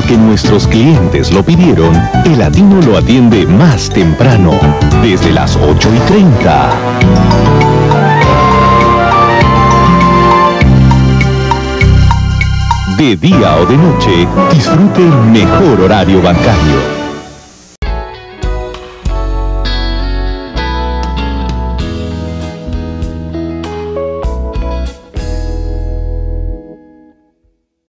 porque nuestros clientes lo pidieron, el Latino lo atiende más temprano, desde las 8:30. De día o de noche, disfrute el mejor horario bancario.